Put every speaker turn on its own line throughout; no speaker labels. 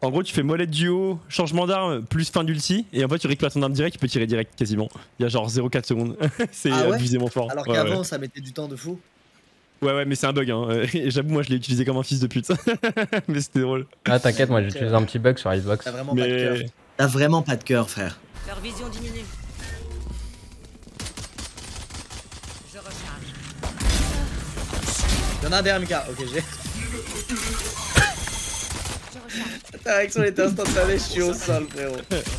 En gros, tu fais molette du haut, changement d'arme, plus fin d'ulti, et en fait, tu récupères ton arme direct, tu peux tirer direct quasiment. Il y a genre 0,4 secondes. C'est abusément fort.
Alors qu'avant, ça mettait du temps de fou.
Ouais, mais c'est un bug, hein. Et j'avoue, moi, je l'ai utilisé comme un fils de pute. Mais c'était drôle.
Ah, t'inquiète, moi, j'ai utilisé un petit bug sur Icebox.
T'as vraiment pas de cœur. T'as vraiment pas de cœur, frère.
Leur vision diminue. Je recharge.
Y'en a un derrière Mika. Ok, j'ai. Ta réaction était instantanée, je suis au sol, frérot.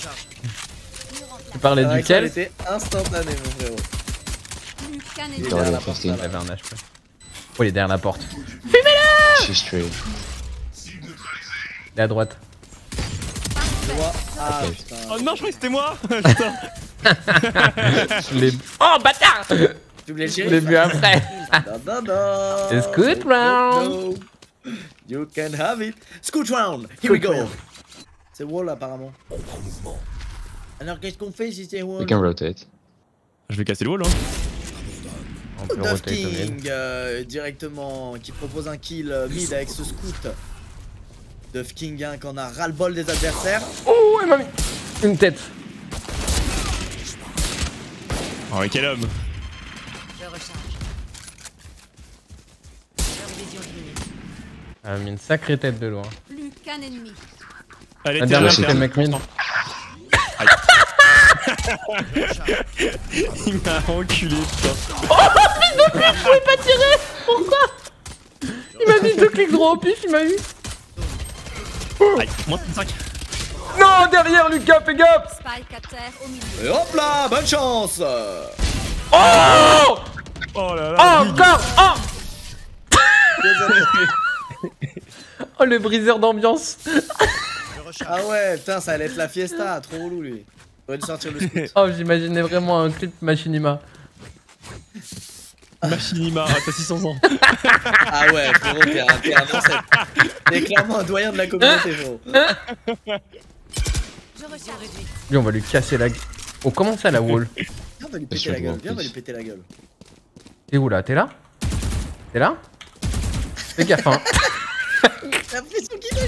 Tu parlais duquel?
Elle était instantanée, mon frérot. Il est
Il
derrière la porte.
avait un HP. Oh, il est derrière la porte.
Fumez-le!
Il est à droite.
Je vois. Ah putain.
Oh non, je croyais que c'était moi. Putain.
Oh, bâtard!
Tu voulais le
Je
tirer?
l'ai vu après.
Non.
Scoot round.
No. You can have it. Scoot round. Here we go. C'est wall apparemment. Alors qu'est-ce qu'on fait si c'est wall?
We can rotate.
Je vais casser le wall, hein.
On peut
Duff
roter comme
King directement qui propose un kill mid avec ce scoot. Duff King hein, qu'on a ras-le-bol des adversaires.
Oh, il m'a mis une tête.
Oh, mais quel homme.
Je recharge. Leur vision diminue.
Il m'a mis une sacrée tête de loin.
Plus qu'un ennemi.
Allez,
La
t'es
dernière,
là,
c'était le mec mine.
Il m'a enculé, putain.
Oh, fils de pute, je pouvais pas tirer. Pourquoi? Il m'a mis 2 clics droit au pif, il m'a eu.
Aïe, moins 35.
Non, derrière Lucas, fais gaffe.
Spike à terre au milieu.
Et hop là, bonne chance.
Oh,
Oh là là.
oh,
big.
encore. Oh,
Désolé.
oh, le briseur d'ambiance.
Ah ouais, putain, ça allait être la fiesta, trop relou lui. On va lui sortir le scoot.
Oh, j'imaginais vraiment un clip Machinima.
Machinima, ah, t'as 600 ans.
Ah ouais, frérot, t'es un ancêtre. T'es clairement un doyen de la communauté, frérot.
Je recharge.
Lui, on va lui casser la gueule. Oh, comment ça la wall?
Viens, on va lui péter la gueule. Viens, on va lui péter la gueule.
T'es où là? T'es là? T'es là? Fais gaffe, hein.
T'as pris son kill.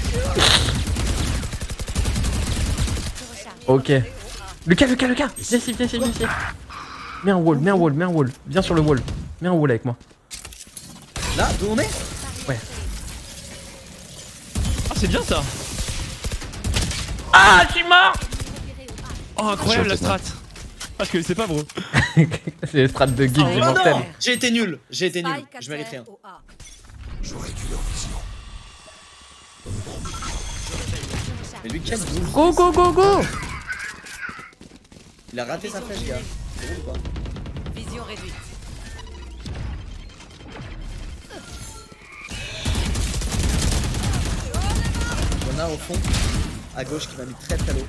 Ok. Lucas, viens ici. Mets un wall. Viens sur le wall. Mets un wall avec moi.
Là, d'où on est?
Ouais.
Ah, c'est bien ça.
Ah, je suis mort.
Oh, incroyable la strat. Ah, je connaissais pas, bro.
C'est les strats de geek
Oh
immortels.
non, j'ai été nul.
Spike à
Je mérite
terre
rien.
au A.
Mais lui, quel boule.
Go.
Il a raté sa flèche, gars. C'est bon ou pas?
Vision réduite.
Il y en a au fond, à gauche, qui m'a mis très low.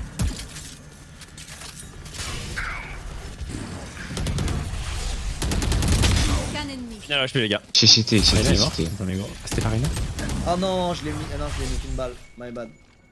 Qu'un ennemi.
Final HP, les gars.
Chez CT.
Attends, mais gros. C'était pas rien.
Oh non, je l'ai mis. Ah non, je l'ai mis qu'une balle. My bad.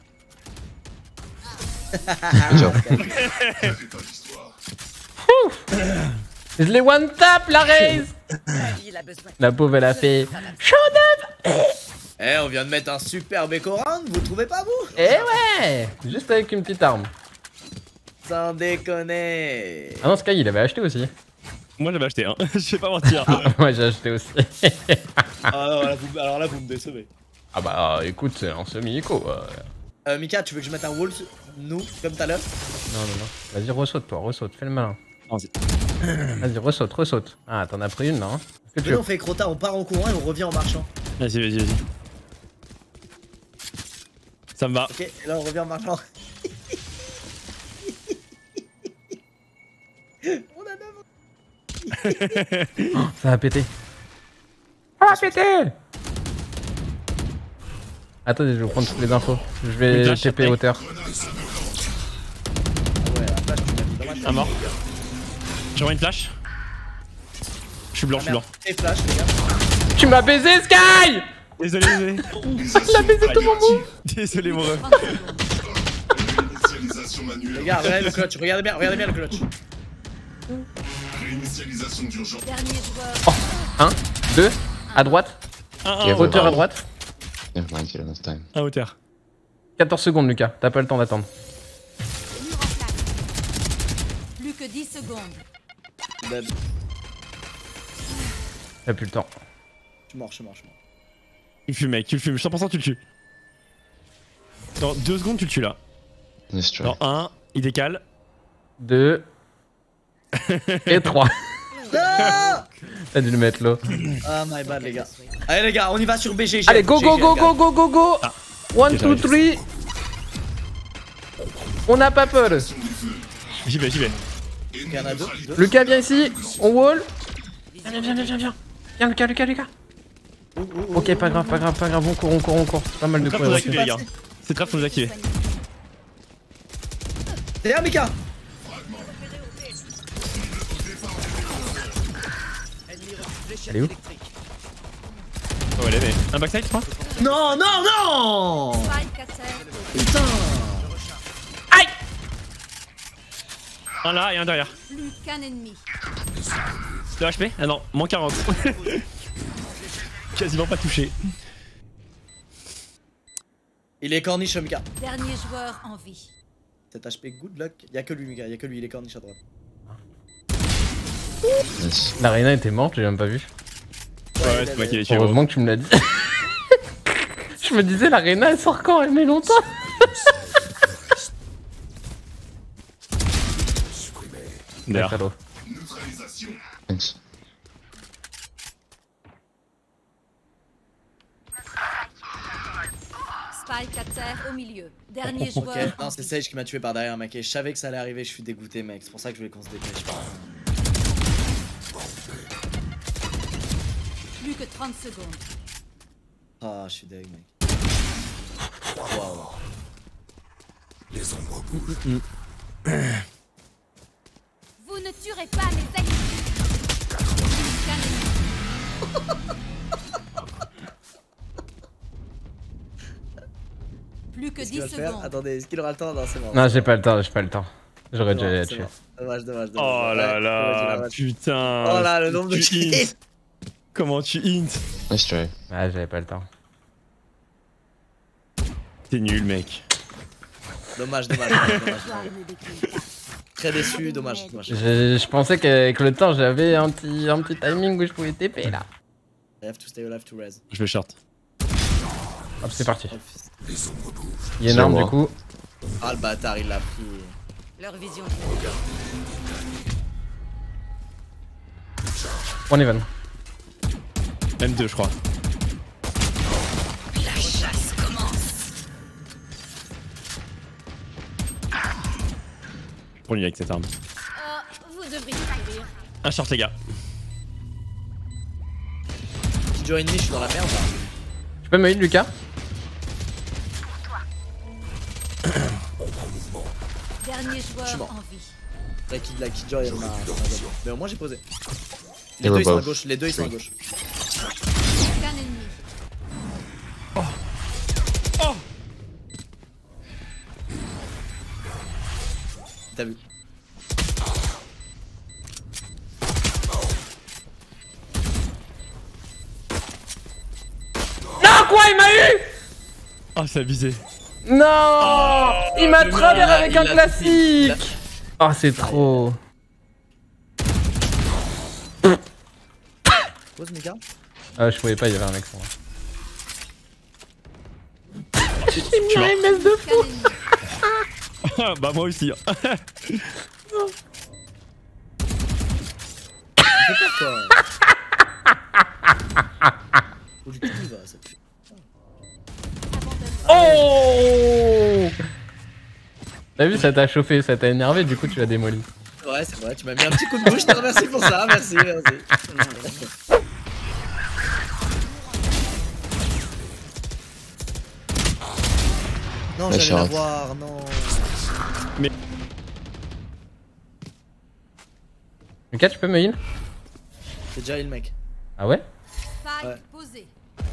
Je l'ai one tap la raise.
Il a besoin.
La pauvre elle a fait show up.
Eh, on vient de mettre un super éco round, vous trouvez pas vous?
Eh ouais. Juste avec une petite arme.
Sans déconner.
Ah non, Sky il avait acheté aussi.
Moi, j'avais acheté un. Je vais pas mentir.
Moi j'ai acheté aussi.
Ah non, alors là, vous me décevez.
Ah bah écoute, c'est un semi-éco.
Mika, tu veux que je mette un wall nous, comme tout à l'heure?
Non. Vas-y, ressaute toi, fais le malin.
Vas-y.
Vas-y, ressaute. Ah, t'en as pris une là, hein. Que tu
Venez, on fait Crota, on part en courant et on revient en marchant.
Vas-y. Ça me va.
Ok, et là on revient en marchant. On a 9 ans.
Oh, ça a pété. Ça a pété. Attendez, je vais vous prendre toutes les infos. Je vais
flash
TP
après.
hauteur.
Ah ouais, la flash, tu m'as mis dommage.
Un mort. J'envoie une flash. Je suis blanc.
Et flash, les gars.
Tu m'as baisé, Sky.
Désolé.
Il a baisé tout mon move.
Désolé, mon ref.
Réinitialisation manuelle.
Les gars, regardez le clutch, regardez bien le clutch.
Réinitialisation d'urgence.
Dernier joueur.
1, 2, à droite.
Un
Hauteur à droite.
Never mind, you don't have time.
hauteur.
14 secondes, Lucas. T'as pas le temps d'attendre.
Mur en place. Plus que 10 secondes.
Dead.
T'as plus le temps.
Je suis mort, je suis mort, je suis mort.
Tu le fumes, mec, tu le fumes. 100% tu le tues. Dans 2 secondes, tu le tues là.
Destroy.
Dans 1, il décale.
2 et 3.
Ah,
T'as dû le mettre là.
ah my bad les gars. Allez les gars, on y va sur BGG.
Allez, go go go go go go go.
Ah.
1, 2, 3. On n'a pas peur.
J'y vais, j'y vais.
Il y en a deux.
Lucas, viens ici. On wall. Viens, viens, viens, viens, viens. Viens, Lucas, Lucas, Lucas. Ok, pas grave, pas grave, pas grave. On court, on court, on court. Pas mal de
Trap
coups.
faut nous activer, les gars. C'est trap faut nous activer.
Derrière Mika.
Elle est où?
Oh, elle est, mais. Un backside, je crois.
Non, non, non.
Spike à terre.
Putain.
Un là et un derrière.
Plus qu'un ennemi.
2 HP. Ah non, moins 40. Quasiment pas touché.
Il est corniche Mika.
Dernier joueur en vie.
7 HP, good luck. Y'a que lui Mika, y'a que lui, il est corniche à droite.
Nice.
La Reina était morte, j'ai même pas vu.
Ouais, c'est moi qui l'ai tué.
Heureusement que tu me l'as dit. Je me disais, la Reina elle sort quand? Elle met longtemps.
D'ailleurs.
Allô.
Thanks.
Spike à terre au milieu. Dernier
Ok,
joueur.
non, c'est Sage qui m'a tué par derrière, mec. Et je savais que ça allait arriver, je suis dégoûté, mec. C'est pour ça que je voulais qu'on se dépêche.
Plus que 30 secondes.
Ah, je suis deg, mec. Waouh.
Vous ne tuerez pas mes ennemis. Plus qu'un ennemi. Plus que
Est-ce qu'il va
10
le faire?
secondes.
Attendez, est-ce qu'il aura le temps? Non, c'est mort.
Non, j'ai pas le temps, j'ai pas le temps. J'aurais dû aller la
C'est
tuer.
mort. Dommage, dommage, dommage.
Oh là là, putain.
Oh là, le nombre de
Tu
kills.
hint. Comment tu hint?
Nice try.
Ah, j'avais pas le temps.
T'es nul, mec.
Dommage, dommage, dommage, dommage. Très déçu, dommage, dommage.
Je pensais qu'avec le temps, j'avais un petit timing où je pouvais TP là.
I have to stay alive to res.
Je vais short.
Hop, c'est parti.
Oh, fils.
Il est énorme
moi.
du coup.
Ah, le bâtard, il l'a pris.
Leur vision.
On even.
Même 2, je crois.
La chasse commence.
Pour lui avec cette arme.
Vous devriez courir.
Un short, les gars.
Si Joe ennemi, je suis dans la merde là.
Tu peux me heal, Lucas?
Dernier
Je suis
joueur
mort.
en vie.
La Kid Joy, elle m'a. Mais au moins, j'ai posé.
Et
Les deux, ils sont à
above.
gauche. Les deux, ils sont à gauche.
Plus qu'un ennemi.
T'as vu?
Non, quoi, il m'a eu?
Oh, c'est abusé.
Non, il m'a
le
travers
mec,
avec
il
un
a-
classique. Oh, c'est trop.
Pose, Mika.
Ah, je pouvais pas, il y avait un mec sur moi.
Tu
Il
m'as-
m'a MS de
Plus qu'un ennemi.
Bah, moi aussi.
Fais peur, toi. Où du cul, va, ça pue.
Oh! T'as vu, ça t'a chauffé, ça t'a énervé, du coup tu l'as démoli.
Ouais, c'est vrai, tu m'as mis un petit coup de bouche, je te remercie pour ça, merci, merci. Non,
Ouais,
j'allais
Charlotte.
la voir, non.
Lucas, tu peux me heal?
C'est déjà il, mec.
Ah ouais?
Ouais.
Spike posé.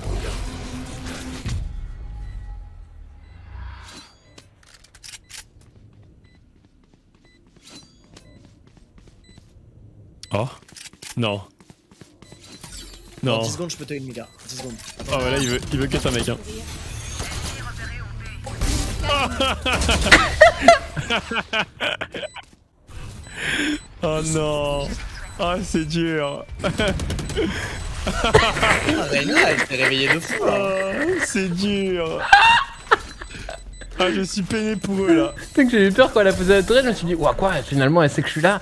Oh. Non.
Dans
Non.
10 secondes, je peux te une, Mika. 10 secondes.
Oh, voilà, il veut que ça, mec. Hein.
Plus qu'un
Oh non. Oh, c'est dur.
Ah, Reyna, elle s'est réveillée de fou là.
Oh, c'est dur. Ah, je suis peiné pour eux là.
Putain que j'ai eu peur quand elle a posé la tourelle, je me suis dit, ouah quoi, finalement elle sait que je suis là.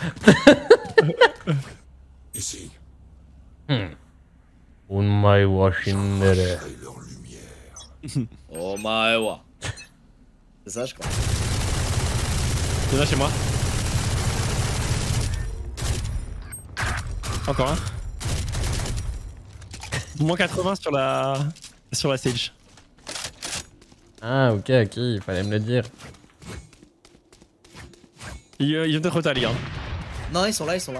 Ici.
On my washing
Oh my wa. C'est ça, je crois.
Il y en a chez moi. Encore un. Moins 80 sur la Sage.
Ah ok, il fallait me le dire.
Ils ont peut-être retali, hein.
Non, ils sont là, ils sont là.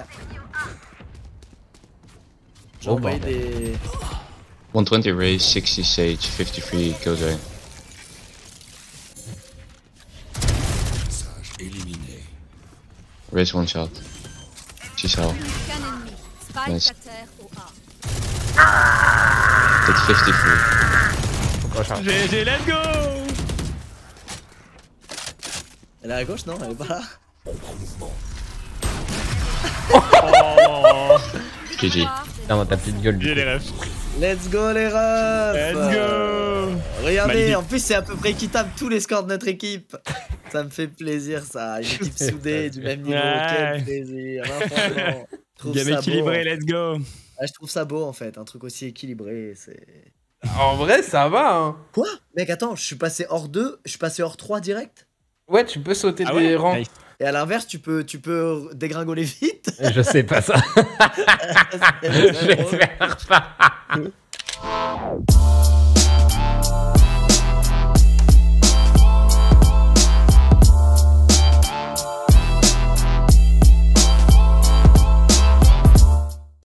J'ai
Oh,
envoyé
bordel.
des...
120 Raze, 60 Sage, 53 Killjoy.
Message éliminé.
Raze one shot. She's hell.
Qu'un ennemi. Spike
Nice.
à terre au A.
That's 53.
Faut qu'on charge.
GG, let's go.
Elle est à gauche, non? Elle est pas là?
Oh,
GG.
Victoire de
Tiens dans ta petite gueule du
j'ai
coup.
les refs.
Let's go les refs!
Let's go.
Regardez,
Magnifique.
en plus c'est à peu près équitable tous les scores de notre équipe. Ça me fait plaisir ça, une équipe soudée du même niveau,
Ouais.
quel plaisir, hein, franchement. Je trouve
Game
ça
équilibré,
beau.
let's go.
Ah, je trouve ça beau en fait, un truc aussi équilibré, c'est...
En vrai ça va hein.
Quoi? Mec attends, je suis passé hors 2, je suis passé hors 3 direct?
Ouais tu peux sauter
Ah
des
ouais
rangs.
Nice.
Et à l'inverse, tu peux dégringoler vite.
Je sais pas ça.
C'est
Je vais
drôle.
faire ça.